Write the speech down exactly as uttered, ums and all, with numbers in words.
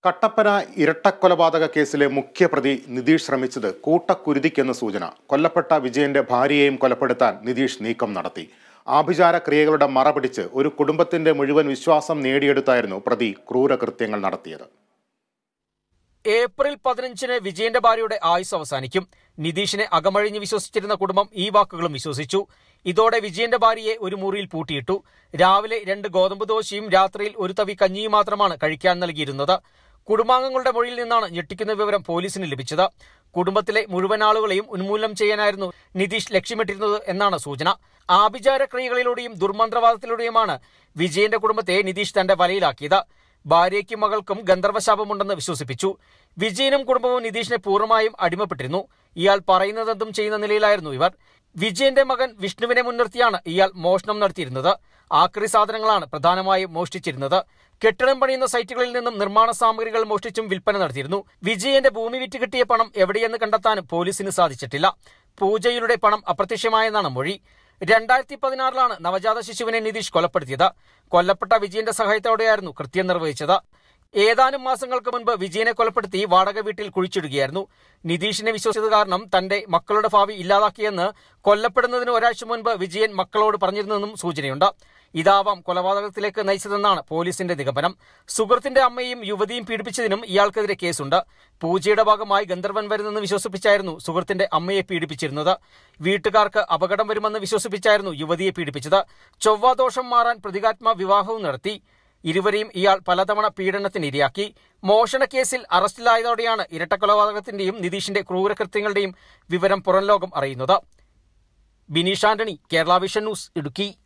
കട്ടപ്പന ഇരട്ടക്കൊലപാതക കേസിലെ മുഖ്യപ്രതി നിതീഷ് ശ്രമിച്ചത് കൂട്ടക്കുരുതിക്കെന്ന് സൂചന. കൊല്ലപ്പെട്ട വിജയന്റെ ഭാര്യയെയും കൊലപ്പെടുത്താൻ നിതീഷ് നീക്കം നടത്തി. ആഭിചാര ക്രിയകളുടെ മറപിടിച്ച് ഒരു കുടുംബത്തിന്റെ മുഴുവൻ വിശ്വാസം നേടിയെടുത്തായിരുന്നു പ്രതി ക്രൂരകൃത്യങ്ങൾ നടത്തിയത്. ഏപ്രിൽ പതിനഞ്ചിന് വിജയന്റെ ഭാര്യയുടെ ആയുസ് അവസാനിക്കും. നിതീഷിനെ അകമഴിഞ്ഞ് വിശ്വസിച്ചിരുന്ന കുടുംബം ഈ വാക്കുകളും വിശ്വസിച്ചു. ഇതോടെ വിജയന്റെ ഭാര്യയെ ഒരു മുറിയിൽ പൂട്ടിയിട്ടു. രാവിലെ രണ്ട് ഗോതമ്പ് ദോശയും രാത്രിയിൽ ഒരു തവി കഞ്ഞിയും മാത്രമാണ് കഴിക്കാൻ നൽകിയിരുന്നത്. കുടുംബാംഗങ്ങളുടെ മൊഴിയിൽ നിന്നാണ് ഞെട്ടിക്കുന്ന വിവരം പോലീസിന് ലഭിച്ചത്. കുടുംബത്തിലെ മുഴുവൻ ആളുകളെയും ഉന്മൂലനം ചെയ്യാനായിരുന്നു നിതീഷ് ലക്ഷ്യമിട്ടിരുന്നത് എന്നാണ് സൂചന. ആഭിചാര ക്രിയകളിലൂടെയും ദുർമന്ത്രവാദത്തിലൂടെയുമാണ് വിജയന്റെ കുടുംബത്തെ നിതീഷ് തന്റെ വലയിലാക്കിയത്. ഭാര്യയ്ക്കും മകൾക്കും ഗന്ധർവശാപമുണ്ടെന്ന് വിശ്വസിപ്പിച്ചു. വിജയനും കുടുംബവും നിതീഷിനെ പൂർണ്ണമായും അടിമപ്പെട്ടിരുന്നു. ഇയാൾ പറയുന്നതെന്തും ചെയ്യുന്ന നിലയിലായിരുന്നു ഇവർ. വിജയന്റെ മകൻ വിഷ്ണുവിനെ മുൻനിർത്തിയാണ് ഇയാൾ മോഷണം നടത്തിയിരുന്നത്. ആക്രി സാധനങ്ങളാണ് പ്രധാനമായും മോഷ്ടിച്ചിരുന്നത്. കെട്ടിടം പണിയുന്ന സൈറ്റുകളിൽ നിന്നും നിർമ്മാണ സാമഗ്രികൾ മോഷ്ടിച്ചും വിൽപ്പന നടത്തിയിരുന്നു. വിജയന്റെ ഭൂമി വിറ്റ് കിട്ടിയ പണം എവിടെയെന്ന് കണ്ടെത്താനും പോലീസിന് സാധിച്ചിട്ടില്ല. പൂജയിലൂടെ പണം അപ്രത്യക്ഷമായെന്നാണ് മൊഴി. രണ്ടായിരത്തി പതിനാറിലാണ് നവജാത ശിശുവിനെ നിതീഷ് കൊലപ്പെടുത്തിയത്. കൊല്ലപ്പെട്ട വിജയന്റെ സഹായത്തോടെയായിരുന്നു കൃത്യം നിർവഹിച്ചത്. ഏതാനും മാസങ്ങൾക്ക് മുൻപ് വിജയനെ കൊലപ്പെടുത്തി വാടക വീട്ടിൽ കുഴിച്ചിടുകയായിരുന്നു. നിതീഷിനെ വിശ്വസിച്ചത് കാരണം തന്റെ മക്കളുടെ ഭാവി ഇല്ലാതാക്കിയെന്ന് കൊല്ലപ്പെടുന്നതിന് ഒരാഴ്ച മുൻപ് വിജയൻ മക്കളോട് പറഞ്ഞിരുന്നെന്നും സൂചനയുണ്ട്. ഇതാവാം കൊലപാതകത്തിലേക്ക് നയിച്ചതെന്നാണ് പോലീസിന്റെ നിഗമനം. സുഹൃത്തിന്റെ അമ്മയും യുവതിയും പീഡിപ്പിച്ചതിനും ഇയാൾക്കെതിരെ കേസുണ്ട്. പൂജയുടെ ഭാഗമായി ഗന്ധർവൻ വരുന്നെന്ന് വിശ്വസിപ്പിച്ചായിരുന്നു സുഹൃത്തിന്റെ അമ്മയെ പീഡിപ്പിച്ചിരുന്നത്. വീട്ടുകാർക്ക് അപകടം വരുമെന്ന് വിശ്വസിപ്പിച്ചായിരുന്നു യുവതിയെ പീഡിപ്പിച്ചത്. ചൊവ്വാദോഷം മാറാൻ പ്രതികാത്മ വിവാഹവും നടത്തി. ഇരുവരെയും ഇയാൾ പലതവണ പീഡനത്തിന് ഇരയാക്കി. മോഷണക്കേസിൽ അറസ്റ്റിലായതോടെയാണ് ഇരട്ടക്കൊലപാതകത്തിന്റെയും നിതീഷിന്റെ ക്രൂരകൃത്യങ്ങളുടെയും വിവരം പുറംലോകം അറിയുന്നത്. Bineesh Antony, Kerala vision news, Idukki.